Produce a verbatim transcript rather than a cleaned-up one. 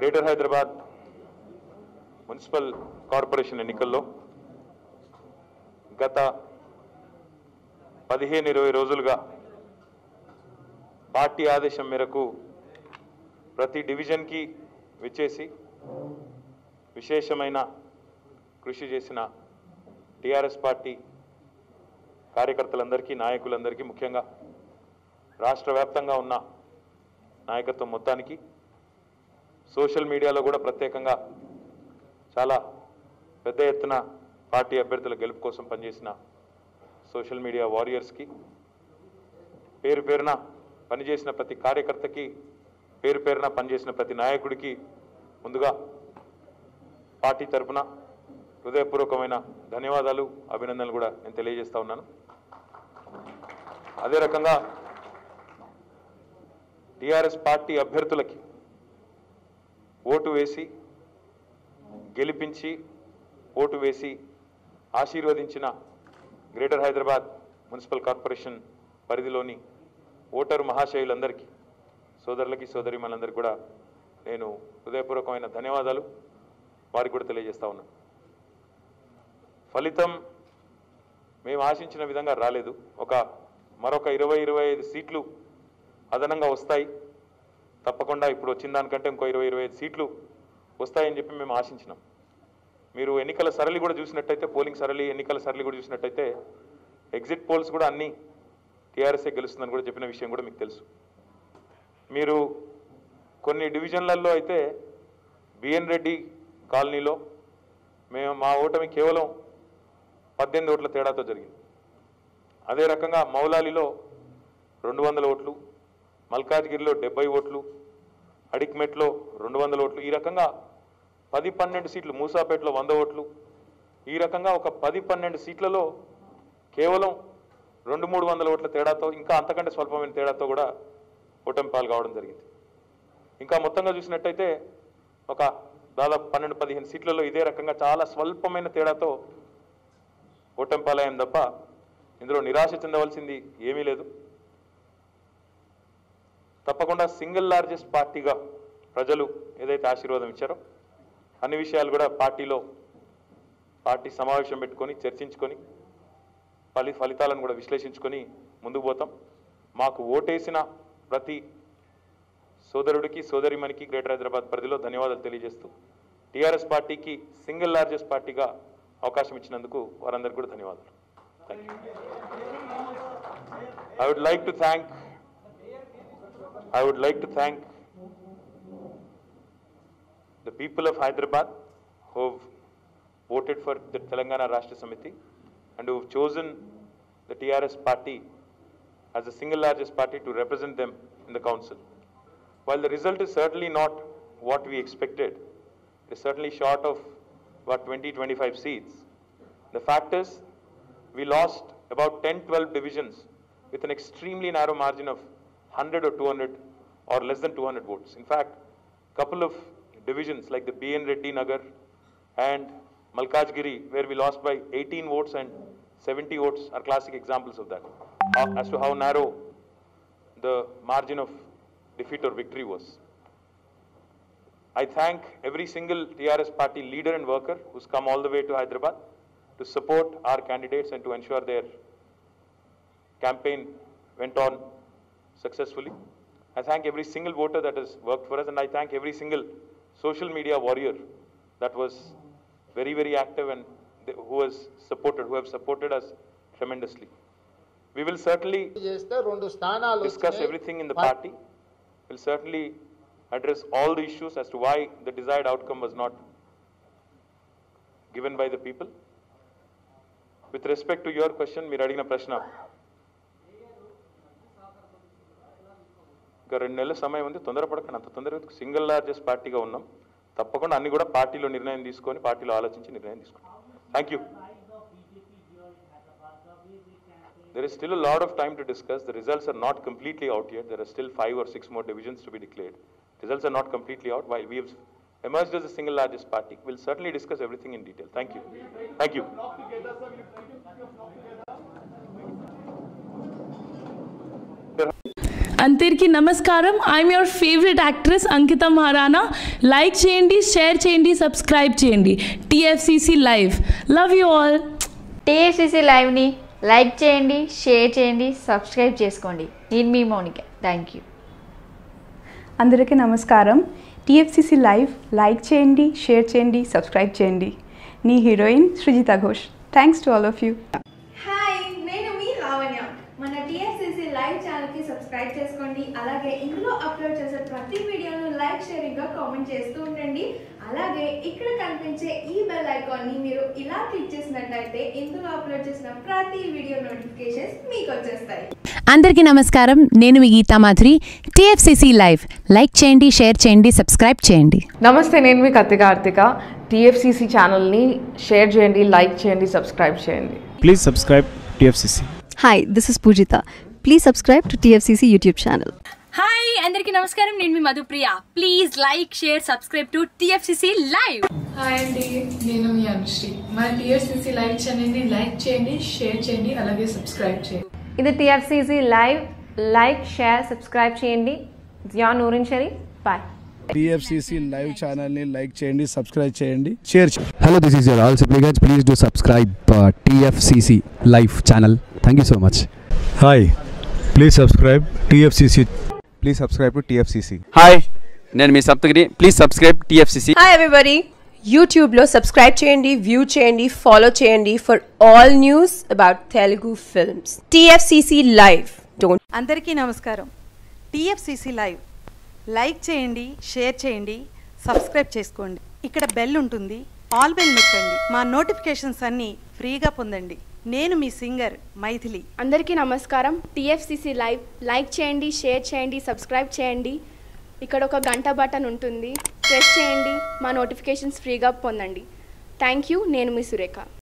Greater Hyderabad municipal corporation ఎన్నికల్లో గత పదిహేను ఇరవై రోజులుగా పార్టీ ఆదేశం మేరకు ప్రతి డివిజన్కి విచ్చేసి విశేషమైన కృషి చేసిన టీఆర్ఎస్ పార్టీ కార్యకర్తలందరికీ నాయకులందరికీ ముఖ్యంగా రాష్ట్ర వ్యాప్తంగా ఉన్న నాయకత్వం మొత్తానికి సోషల్ మీడియాలో కూడా ప్రత్యేకంగా చాలా పెద్ద ఎత్తున పార్టీ అభ్యర్థుల గెలుపు కోసం పనిచేసిన సోషల్ మీడియా వారియర్స్కి పేరు పేరున పనిచేసిన ప్రతి కార్యకర్తకి పేరు పేరున పనిచేసిన ప్రతి నాయకుడికి ముందుగా పార్టీ తరఫున హృదయపూర్వకమైన ధన్యవాదాలు అభినందనలు కూడా నేను తెలియజేస్తా ఉన్నాను. అదే రకంగా టీఆర్ఎస్ పార్టీ అభ్యర్థులకి ఓటు వేసి గెలిపించి ఓటు వేసి ఆశీర్వదించిన గ్రేటర్ హైదరాబాద్ మున్సిపల్ కార్పొరేషన్ పరిధిలోని ఓటరు మహాశయులందరికీ సోదరులకి సోదరిమణులందరికీ కూడా నేను హృదయపూర్వకమైన ధన్యవాదాలు వారికి కూడా తెలియజేస్తా ఉన్నాను. ఫలితం మేము ఆశించిన విధంగా రాలేదు. ఒక మరొక ఇరవై ఇరవై ఐదు సీట్లు అదనంగా వస్తాయి, తప్పకుండా ఇప్పుడు వచ్చిన దానికంటే ఇంకో ఇరవై ఇరవై ఐదు సీట్లు వస్తాయని చెప్పి మేము ఆశించినాం. మీరు ఎన్నికల సరళి కూడా చూసినట్టయితే, పోలింగ్ సరళి ఎన్నికల సరళి కూడా చూసినట్టయితే ఎగ్జిట్ పోల్స్ కూడా అన్నీ టీఆర్ఎస్ఏ గెలుస్తుందని కూడా చెప్పిన విషయం కూడా మీకు తెలుసు. మీరు కొన్ని డివిజన్లలో అయితే బిఎన్ రెడ్డి కాలనీలో మేము మా ఓటమి కేవలం పద్దెనిమిది ఓట్ల తేడాతో జరిగింది. అదే రకంగా మౌలాలిలో రెండు వందల ఓట్లు, మల్కాజ్గిరిలో డెబ్బై ఓట్లు, అడిక్మెట్లో రెండు వందల ఓట్లు, ఈ రకంగా పది పన్నెండు సీట్లు, మూసాపేటలో వంద ఓట్లు, ఈ రకంగా ఒక పది పన్నెండు సీట్లలో కేవలం రెండు మూడు వందల ఓట్ల తేడాతో, ఇంకా అంతకంటే స్వల్పమైన తేడాతో కూడా ఓటమి పాలు కావడం జరిగింది. ఇంకా మొత్తంగా చూసినట్టయితే ఒక దాదాపు పన్నెండు పదిహేను సీట్లలో ఇదే రకంగా చాలా స్వల్పమైన తేడాతో ఓటమి పాలయ్యాం తప్ప ఇందులో నిరాశ చెందవలసింది ఏమీ లేదు. తప్పకుండా సింగిల్ లార్జెస్ట్ పార్టీగా ప్రజలు ఏదైతే ఆశీర్వాదం ఇచ్చారో అన్ని విషయాలు కూడా పార్టీలో పార్టీ సమావేశం పెట్టుకొని చర్చించుకొని ఫలి ఫలితాలను కూడా విశ్లేషించుకొని ముందుకు పోతాం. మాకు ఓటేసిన ప్రతి సోదరుడికి సోదరిమణికి గ్రేటర్ హైదరాబాద్ పరిధిలో ధన్యవాదాలు తెలియజేస్తూ టీఆర్ఎస్ పార్టీకి సింగిల్ లార్జెస్ట్ పార్టీగా అవకాశం ఇచ్చినందుకు వారందరికీ కూడా ధన్యవాదాలు. Thank you. I would like to thank I would like to thank the people of Hyderabad who have voted for the Telangana Rashtra Samiti and who have chosen the T R S party as the single largest party to represent them in the council. While the result is certainly not what we expected, it is certainly short of about twenty to twenty-five seats. The fact is, we lost about ten to twelve divisions with an extremely narrow margin of one hundred or two hundred or less than two hundred votes. In fact, couple of divisions like the B N Reddy Nagar and Malkajgiri, where we lost by eighteen votes and seventy votes, are classic examples of that, how, as to how narrow the margin of defeat or victory was. I thank every single T R S party leader and worker who's come all the way to Hyderabad to support our candidates and to ensure their campaign went on successfully. I thank every single voter that has worked for us, and I thank every single social media warrior that was very, very active and they, who has supported, who have supported us tremendously. We will certainly discuss everything in the party. We'll certainly address all the issues as to why the desired outcome was not given by the people. With respect to your question, మీరు అడిగిన ప్రశ్న, ఇంకా రెండు నెలల సమయం ఉంది, తొందరపడకండి. అంత తొందరగా సింగిల్ లార్జెస్ట్ పార్టీగా ఉన్నాం. తప్పకుండా అన్ని కూడా పార్టీలో నిర్ణయం తీసుకొని పార్టీలో ఆలోచించి నిర్ణయం తీసుకుంటాం. Thank you. There is still a lot of time to discuss. The results are not completely out yet. There are still five or six more divisions to be declared. Results are not completely out. While we have emerged as the single largest party, we'll certainly discuss everything in detail. Thank you. Thank you. అందరికీ నమస్కారం. I'm your favourite actress Ankita Maharana. Like చేయండి, share చేయండి, subscribe చేయండి. TFCC live. Love you all. TFCC లైవ్ని like చేయండి, share చేయండి, subscribe చేసుకోండి. నేను మీ మౌనిక. Thank you. అందరికీ నమస్కారం. టీఎఫ్సీసీ లైవ్ లైక్ చేయండి, షేర్ చేయండి, సబ్స్క్రైబ్ చేయండి. నీ heroine Srujitha Ghosh. Thanks to all of you. Hi, నేను మీ లావణ్య. మన టీఎఫ్సీసీ లైవ్ ఛానల్కి సబ్స్క్రైబ్ చేసుకోండి. అలాగే ఇందులో అప్లోడ్ చేసే ప్రతి వీడియోను లైక్, షేరింగ్గా కామెంట్ చేస్తూ ఉండండి. అలాగే ఇక్కడ కనిపించే ఈ బెల్ ఐకాన్ని మీరు ఇలా క్లిక్ చేసినట్లయితే ఇందులో అప్లోడ్ చేసిన ప్రతి వీడియో నోటిఫికేషన్స్ మీకు వచ్చేస్తాయి. అందరికీ నమస్కారం. నేను మీ Geetha Madhuri. TFCC live like చేయండి, షేర్ చేయండి, సబ్స్క్రైబ్ చేయండి. నమస్తే, నేను మీ కత్తి కార్తిక. టీఎఫ్సీసీ ఛానల్ని షేర్ చేయండి, లైక్ చేయండి, సబ్స్క్రైబ్ చేయండి. Please subscribe TFCC. Hi, this is Poojitha. Please subscribe to TFCC YouTube channel. Hi, అందరికీ నమస్కారం. నేను మీ Madhupriya. Please like, share, subscribe to TFCC live. Hi అండి, నేను మీ అనుశ్రీ. మా టీఎఫ్సీసీ లైవ్ ఛానల్ని లైక్ చేయండి, షేర్ చేయండి, అలాగే సబ్స్క్రైబ్ చేయండి. ఇది TFCC live. Like, share, subscribe చేయండి. Zia Noorin Sharif. Bye. TFCC live ఛానల్ని లైక్ చేయండి, సబ్స్క్రైబ్ చేయండి, షేర్ చేయండి. Hello, this is your all Sipligunj. Please do subscribe TFCC live channel. Thank you so much. Hi, please subscribe TFCC. Please subscribe to TFCC. Hi, నేను మీ Saptagiri. Please subscribe TFCC. Hi everybody, యూట్యూబ్లో subscribe చేయండి, view చేయండి, follow చేయండి for all news about Telugu films. TFCC live. Don't. అందరికీ నమస్కారం. TFCC live like చేయండి, share చేయండి, సబ్స్క్రైబ్ చేసుకోండి. ఇక్కడ బెల్ ఉంటుంది, ఆల్ బెల్ నొక్కండి. మా నోటిఫికేషన్స్ అన్నీ ఫ్రీగా పొందండి. నేను మీ సింగర్ మైథిలి. అందరికీ నమస్కారం. టీఎఫ్సీసీ లైవ్ లైక్ చేయండి, షేర్ చేయండి, సబ్స్క్రైబ్ చేయండి. ఇక్కడ ఒక గంట బటన్ ఉంటుంది, ప్రెస్ చేయండి. మా నోటిఫికేషన్స్ ఫ్రీగా పొందండి. Thank you. నేను మీ సురేఖ.